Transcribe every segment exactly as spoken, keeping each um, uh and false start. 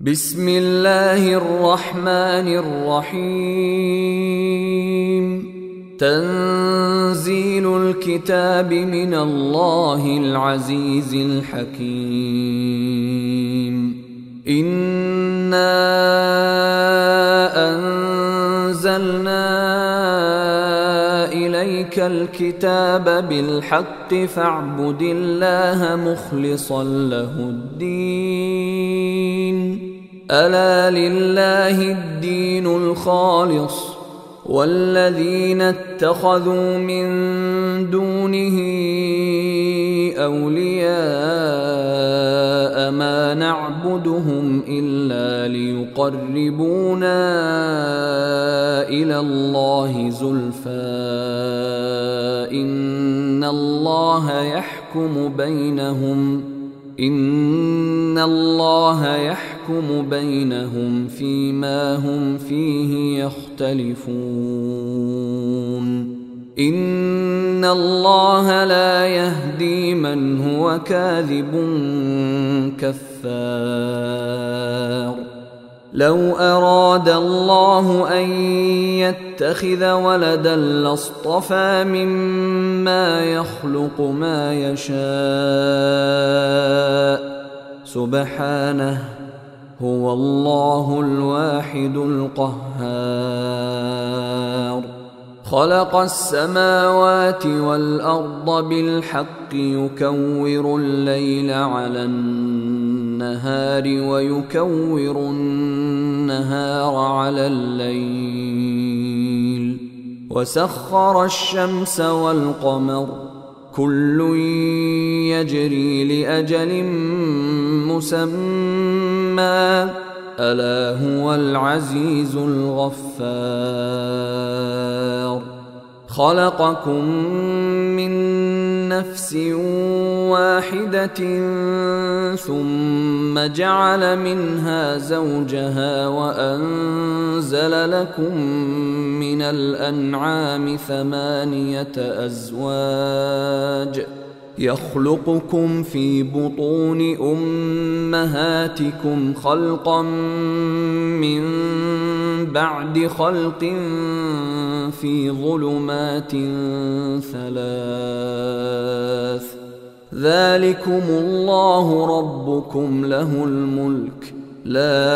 بسم الله الرحمن الرحيم. تنزيل الكتاب من الله العزيز الحكيم. إنا أنزلنا إليك الكتاب بالحق فاعبد الله مخلصا له الدين. ألا لله الدين الخالص والذين اتخذوا من دونه أولياء ما نعبدهم إلا ليقربونا إلى الله زلفى إن الله يحكم بينهم إن الله يحكم بينهم فيما هم فيه يختلفون. إن الله لا يهدي من هو كاذب كفار. لو أراد الله أن يتخذ ولدا لاصطفى مما يخلق ما يشاء سبحانه هو الله الواحد القهار. خلق السماوات والأرض بالحق يكور الليل على النهار ويكور النهار على الليل وسخر الشمس والقمر كل يجري لأجل مسمى ألا هو العزيز الغفار. خلقكم من نفس واحدة ثم جعل منها زوجها وأنزل لكم من الأنعام ثمانية أزواج يخلقكم في بطون أمهاتكم خلقا من بعد خلق في ظلمات ثلاث ذلكم الله ربكم له الملك لا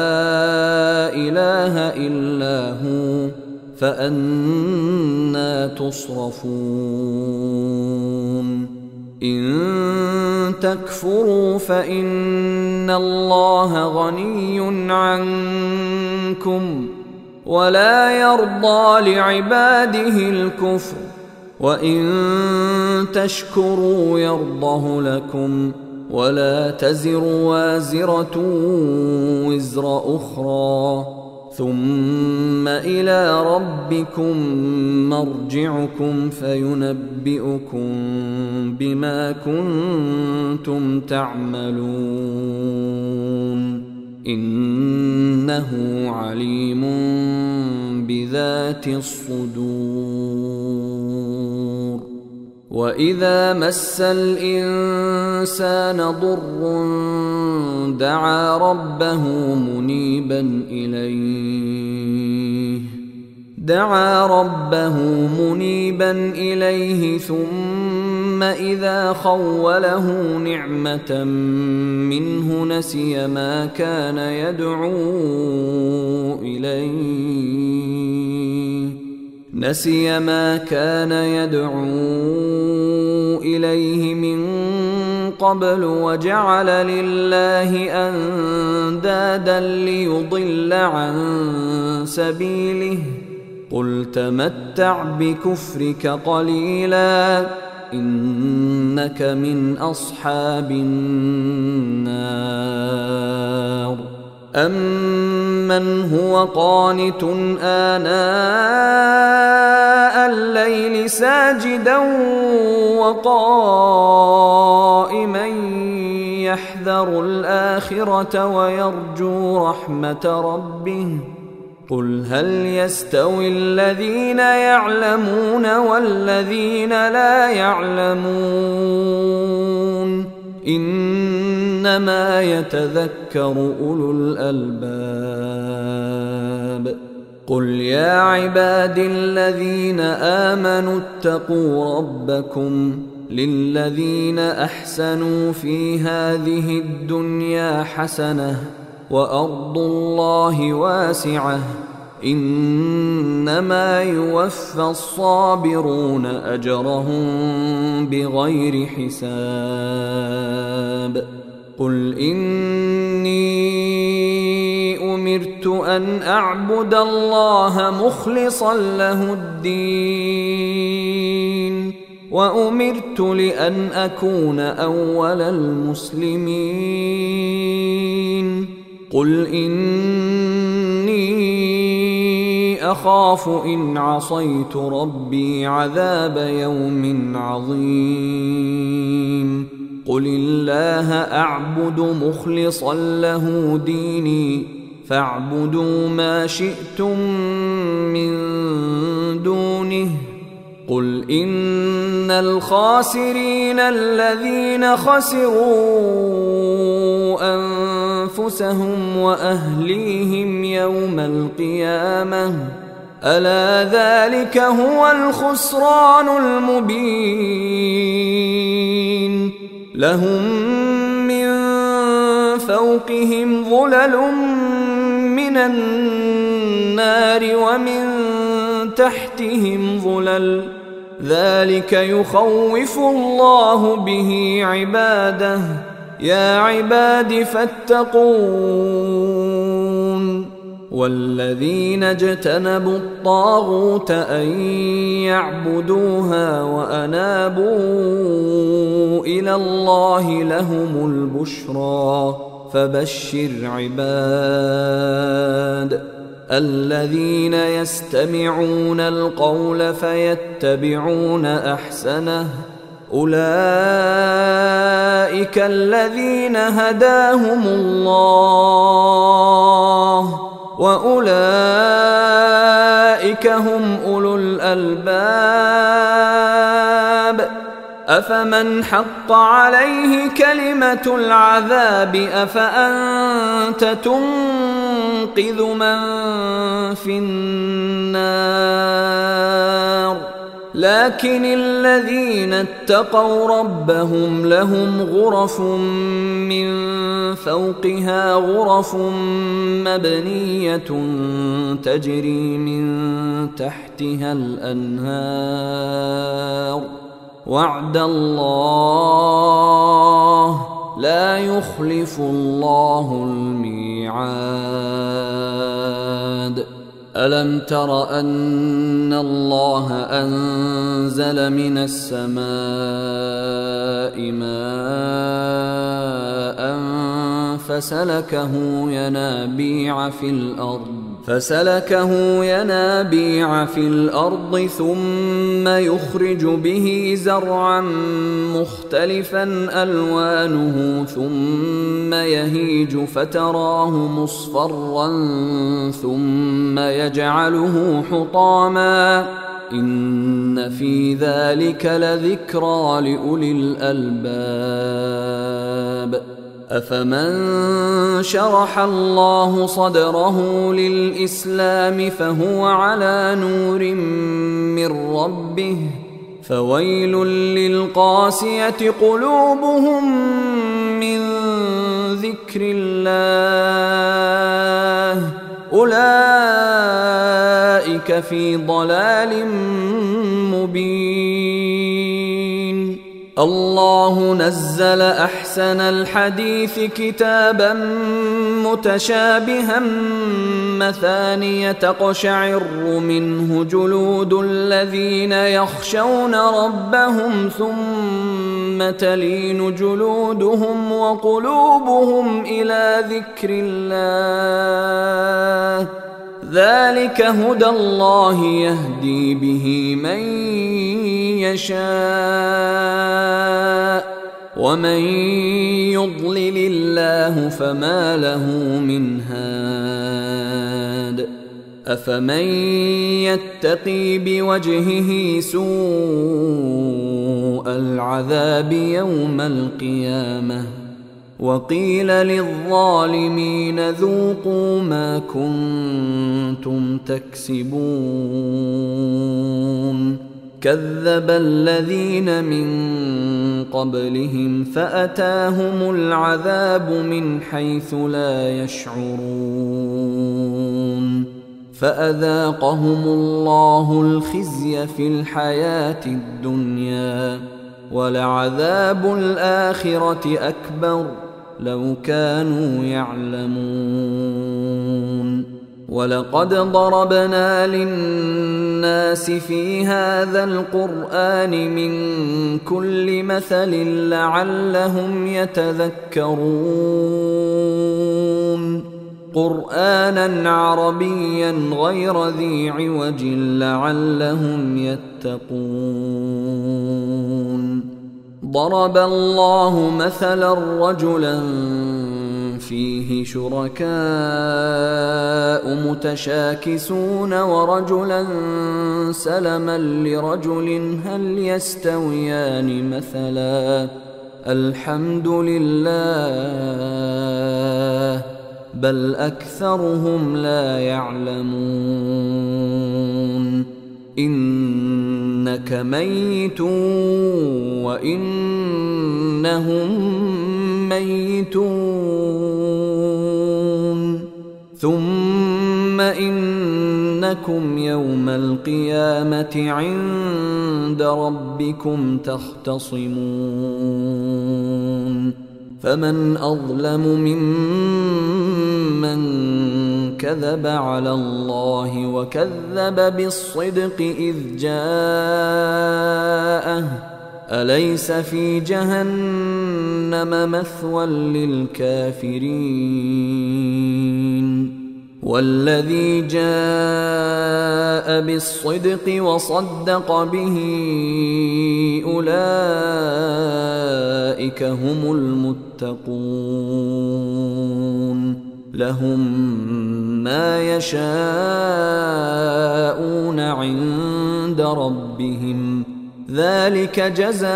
إله إلا هو فأنى تصرفون. إن تكفروا فإن الله غني عنكم ولا يرضى لعباده الكفر وإن تشكروا يرضه لكم ولا تزر وازرة وزر أخرى ثم إلى ربكم مرجعكم فينبئكم بما كنتم تعملون إنه عليم بذات الصدور. وإذا مس الإنسان ضر دعا ربه منيبا إليه دعا ربه منيبا إليه ثم إذا خوله نعمة منه نسي ما كان يدعو إليه نسي ما كان يدعو إليه من قبل وجعل لله أندادا ليضل عن سبيله قل تمتع بكفرك قليلا إنك من أصحاب النار. أمن هو قانت آناء الليل ساجدا وقائما يحذر الآخرة ويرجو رحمة ربه قل هل يستوي الذين يعلمون والذين لا يعلمون إنما يتذكر أولو الألباب. قل يا عبادي الذين آمنوا اتقوا ربكم للذين أحسنوا في هذه الدنيا حسنة وأرض الله واسعة إنما يوفى الصابرون أجرهم بغير حساب. قل إني أمرت أن أعبد الله مخلصا له الدين وأمرت لأن أكون أول المسلمين. قل إني أخاف إن عصيت ربي عذاب يوم عظيم. قل الله أعبد مخلصا له ديني فاعبدوا ما شئتم من دونه. قل إن الخاسرين الذين خسروا أنفسهم وأهليهم يوم القيامة ألا ذلك هو الخسران المبين. لهم من فوقهم ظلل من النار ومن تحتهم ظلل ذلك يخوف الله به عباده. يا عباد فاتقون. والذين اجتنبوا الطاغوت أن يعبدوها وأنابوا إلى الله لهم البشرى فبشر عباد الذين يستمعون القول فيتبعون أحسنه أولئك الذين هداهم الله وأولئك هم أولو الألباب. أفمن حق عليه كلمة العذاب أفأنت تنقذ من في النار. لكن الذين اتقوا ربهم لهم غرف من فوقها غرف مبنية تجري من تحتها الأنهار وعد الله لا يخلف الله الميعاد. ألم تر أن الله أنزل من السماء ماء فسلكه ينابيع في الأرض فسلكه ينابيع في الأرض ثم يخرج به زرعا مختلفا ألوانه ثم يهيج فتراه مصفرا ثم يجعله حطاما إن في ذلك لذكرى لأولي الألباب. أفمن شرح الله صدره للإسلام فهو على نور من ربه فويل للقاسية قلوبهم من ذكر الله أولئك في ضلال مبين. الله نزل أحسن الحديث كتابا متشابها مثانية تقشعر منه جلود الذين يخشون ربهم ثم تلين جلودهم وقلوبهم إلى ذكر الله ذلك هدى الله يهدي به من يشاء ومن يضلل الله فما له من هاد. أفمن يتقي بوجهه سوء العذاب يوم القيامة وقيل للظالمين ذوقوا ما كنتم تكسبون كذب الذين من قبلهم فأتاهم العذاب من حيث لا يشعرون فأذاقهم الله الخزي في الحياة الدنيا ولعذاب الآخرة أكبر لو كانوا يعلمون ولقد ضربنا للناس في هذا القرآن من كل مثل لعلهم يتذكرون قرآنا عربيا غير ذي عوج لعلهم يتقون ضرب الله مثلا رجلا فيه شركاء متشاكسون ورجلا سلما لرجل هل يستويان مثلا الحمد لله بل أكثرهم لا يعلمون إنك ميت وإنهم ميتون ثم إنكم يوم القيامة عند ربكم تختصمون فمن أظلم ممن كذب على الله وكذب بالصدق إذ جاءه أليس في جهنم مثوى للكافرين والذي جاء بالصدق وصدق به أولئك هم المتقون لهم ما يشاءون عند ربهم ذلك جزاء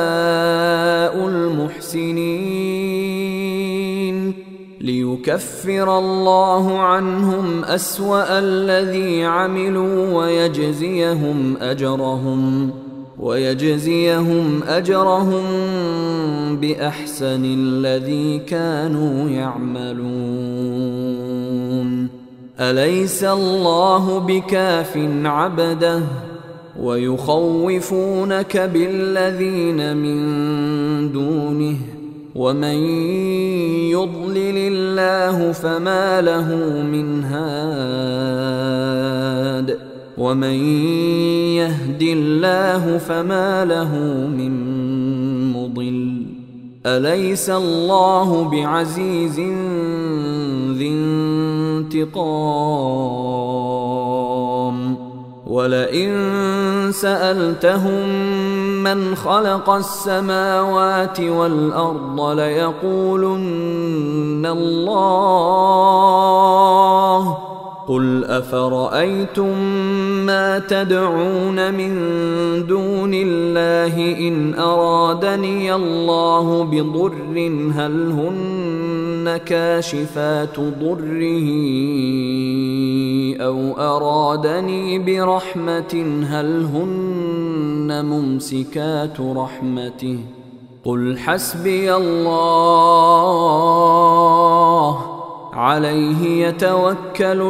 المحسنين ليكفر الله عنهم أسوأ الذي عملوا ويجزيهم أجرهم ويجزيهم أجرهم بأحسن الذي كانوا يعملون أليس الله بكاف عبده ويخوفونك بالذين من دونه ومن يضلل الله فما له من هاد ومن يهد الله فما له من مضل أليس الله بعزيز ذي انتقام ولئن سألتهم من خلق السماوات والأرض ليقولن الله قل أفرأيتم ما تدعون من دون الله إن أرادني الله بضر هل هن كاشفات ضره أو أرادني برحمة هل هن ممسكات رحمته قل حسبي الله عليه يتوكل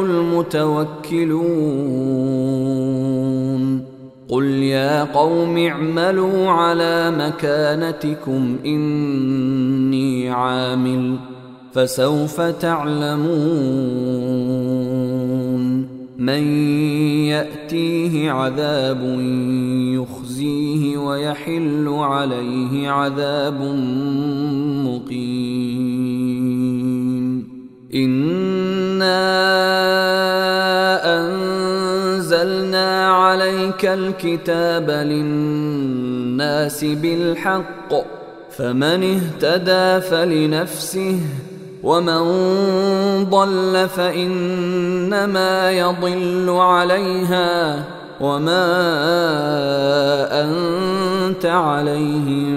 المتوكلون قل يا قوم اعملوا على مكانتكم إني عامل فسوف تعلمون من يأتيه عذاب يخزيه ويحل عليه عذاب مقيم إنا أنزلنا عليك الكتاب للناس بالحق فمن اهتدى فلنفسه ومن ضل فإنما يضل عليها وما أنت عليهم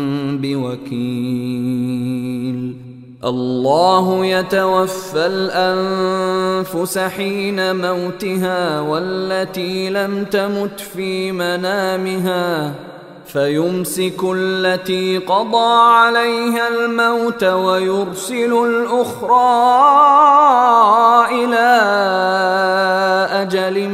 بوكيل. الله يتوفى الأنفس حين موتها والتي لم تمت في منامها فيمسك التي قضى عليها الموت ويرسل الأخرى إلى أجل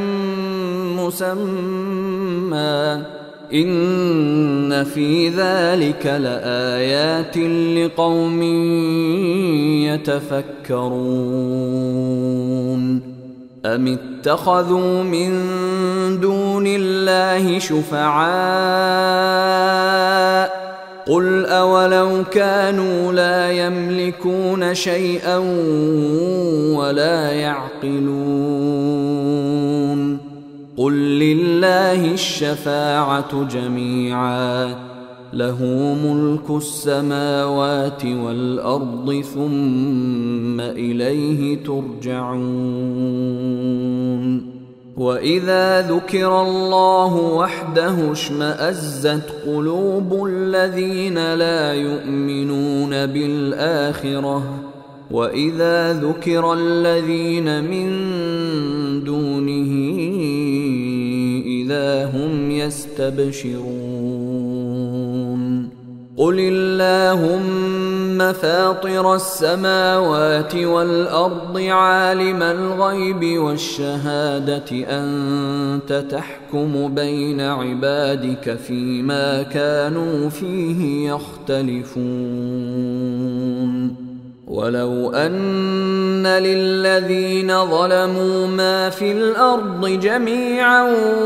مسمى إن في ذلك لآيات لقوم يتفكرون. أم اتخذوا من دون الله شفعاء قل أولو كانوا لا يملكون شيئا ولا يعقلون قل لله الشفاعة جميعا له ملك السماوات والأرض ثم إليه ترجعون. وإذا ذكر الله وحده اشمأزت قلوب الذين لا يؤمنون بالآخرة وإذا ذكر الذين من دونه إذا هم يستبشرون. قل اللهم فاطر السماوات والأرض عالم الغيب والشهادة أنت تحكم بين عبادك فيما كانوا فيه يختلفون. ولو أن للذين ظلموا ما في الأرض جميعا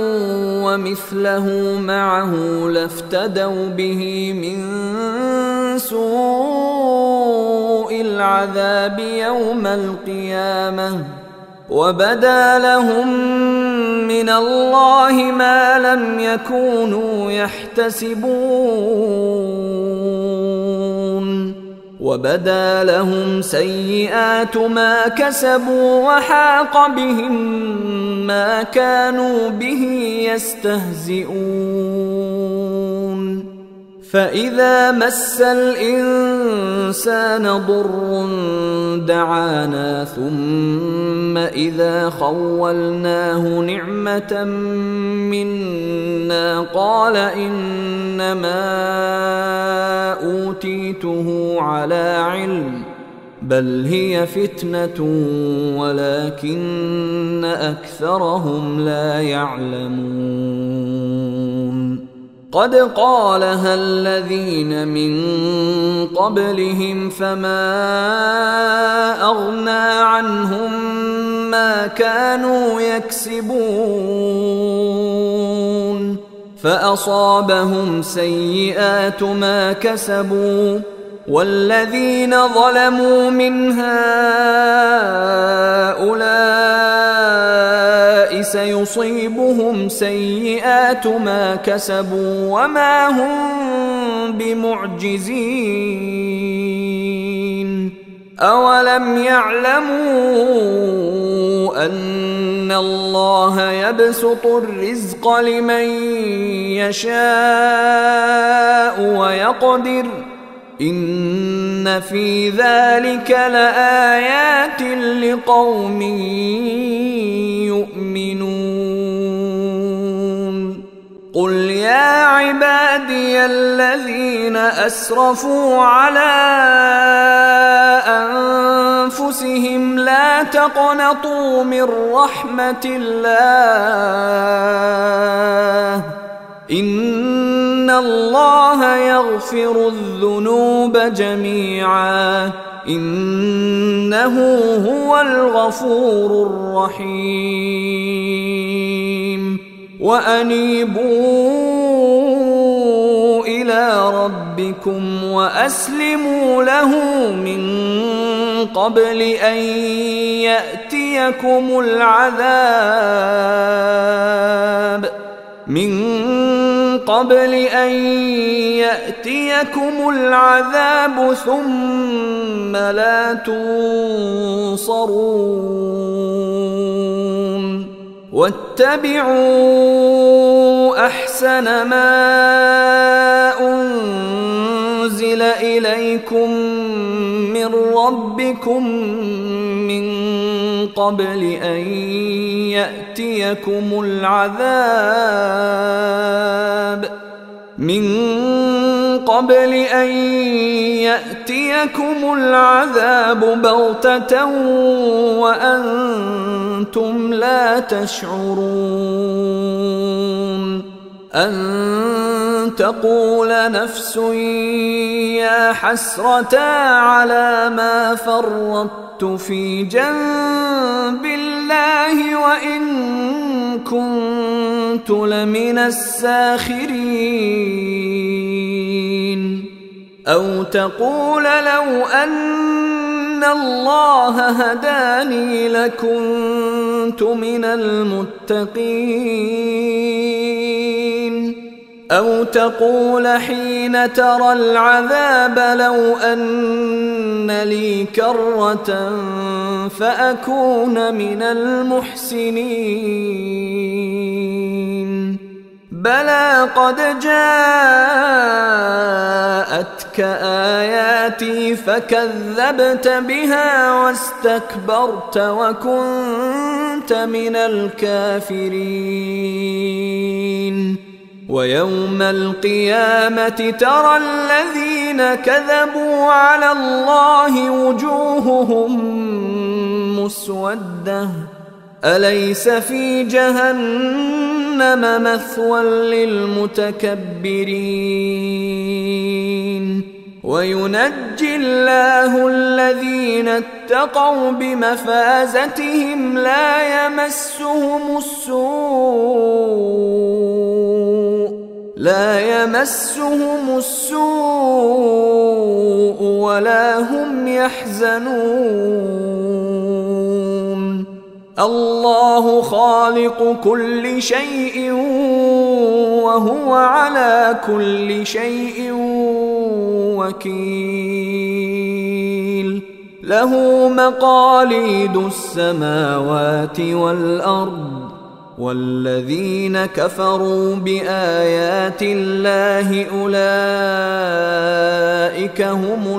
ومثله معه لافتدوا به من سوء العذاب يوم القيامة وبدا لهم من الله ما لم يكونوا يحتسبون وبدا لهم سيئات ما كسبوا وحاق بهم ما كانوا به يستهزئون. فإذا مس الإنسان ضر دعانا ثم إذا خولناه نعمة منا قال إنما أوتيته على علم بل هي فتنة ولكن أكثرهم لا يعلمون. قد قالها الذين من قبلهم فما أغنى عنهم ما كانوا يكسبون فأصابهم سيئات ما كسبوا والذين ظلموا من هؤلاء سيصيبهم سيئات ما كسبوا وما هم بمعجزين. أولم يعلموا أن الله يبسط الرزق لمن يشاء ويقدر إن في ذلك لآيات لقوم يؤمنون. قل يا عبادي الذين أسرفوا على أنفسهم لا تقنطوا من رحمة الله إن الله يغفر الذنوب جميعا إنه هو الغفور الرحيم. وأنيبوا إلى ربكم وأسلموا له من قبل أن يأتيكم العذاب من قبل أن يأتيكم العذاب ثم لا تنصرون واتبعوا أحسن ما أنزل إليكم من ربكم من قبل أن يأتيكم العذاب من قبل أن يأتيكم العذاب بغتة وأنتم لا تشعرون أن تقول نفس يا حسرة على ما فرطت في جنب الله وإن كنت لمن الساخرين أو تقول لو أن الله هداني لكنت من المتقين أو تقول حين ترى العذاب لو أن لي كرة فأكون من المحسنين بلى قد جاءتك آياتي فكذبت بها واستكبرت وكنت من الكافرين ويوم القيامة ترى الذين كذبوا على الله وجوههم مسودة أليس في جهنم مثوى للمتكبرين وينجي الله الذين اتقوا بمفازتهم لا يمسهم السوء لا يمسهم السوء ولا هم يحزنون الله خالق كل شيء وهو على كل شيء وكيل له مقاليد السماوات والأرض والذين كفروا بآيات الله أولئك هم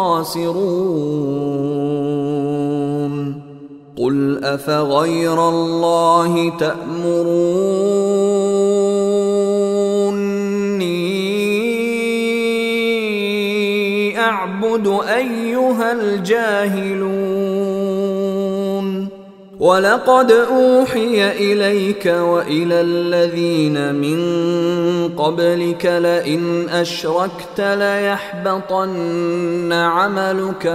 الخاسرون قل أفغير الله تأمروني أعبد أيها الجاهلون ولقد أوحي إليك وإلى الذين من قبلك لئن أشركت ليحبطن عملك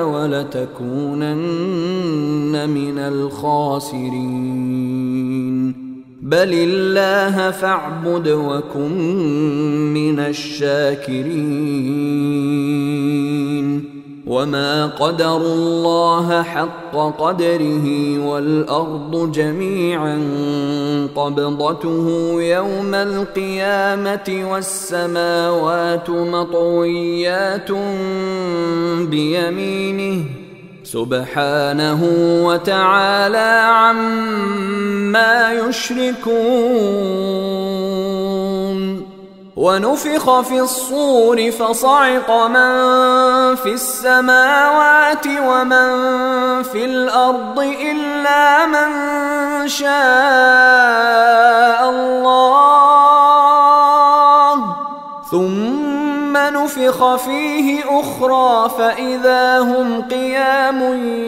ولتكونن من الخاسرين بل الله فاعبد وكن من الشاكرين وما قدروا الله حق قدره والأرض جميعا قبضته يوم القيامة والسماوات مطويات بيمينه سبحانه وتعالى عما يشركون ونفخ في الصور فصعق من في السماوات ومن في الأرض إلا من شاء الله ثم نفخ فيه أخرى فإذا هم قيام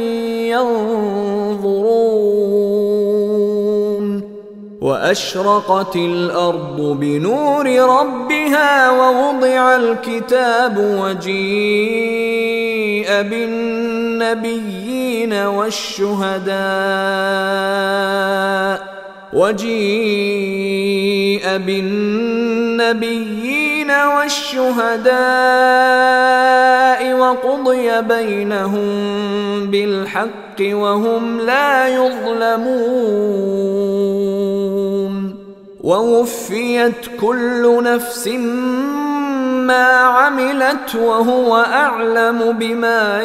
ينظرون وأشرقت الأرض بنور ربها ووضع الكتاب وجيء بالنبيين والشهداء وجيء بالنبيين والشهداء وقضي بينهم بالحق وهم لا يظلمون ووفيت كل نفس ما عملت وهو أعلم بما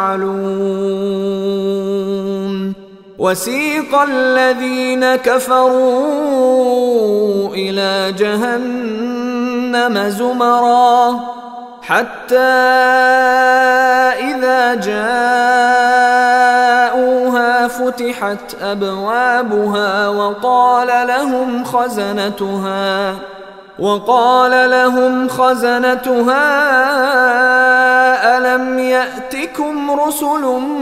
يفعلون. وسيق الذين كفروا إلى جهنم زمرا حتى إذا جاءوها فتحت أبوابها وقال لهم خزنتها وقال لهم خزنتها ألم يأتكم رسل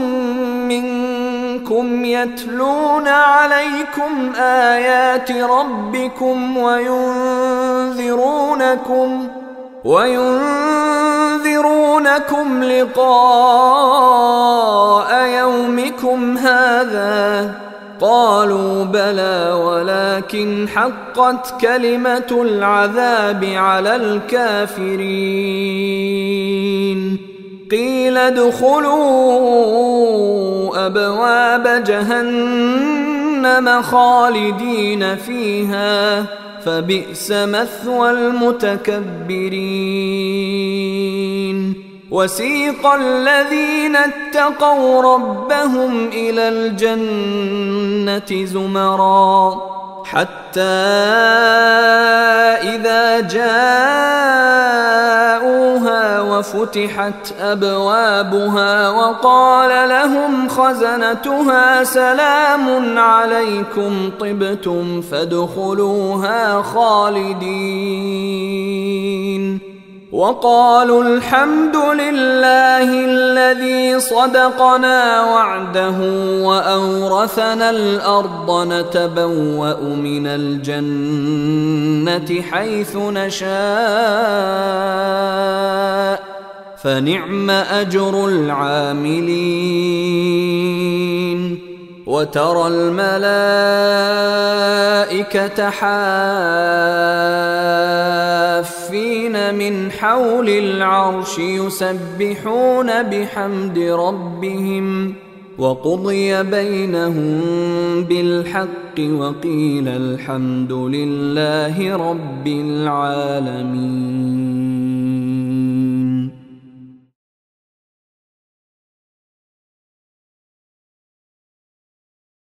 منكم يتلون عليكم آيات ربكم وينذرونكم وينذرونكم لقاء يومكم هذا؟ قالوا بلى ولكن حقت كلمة العذاب على الكافرين. قيل ادخلوا أبواب جهنم خالدين فيها فبئس مثوى المتكبرين. وسيق الذين اتقوا ربهم إلى الجنة زمرا حتى إذا جاءوها وفتحت أبوابها وقال لهم خزنتها سلام عليكم طبتم فادخلوها خالدين. وقالوا الحمد لله الذي صدقنا وعده وأورثنا الأرض نتبوأ من الجنة حيث نشاء فنعم أجر العاملين. وترى الملائكة حافين من حول العرش يسبحون بحمد ربهم وقضي بينهم بالحق وقيل الحمد لله رب العالمين.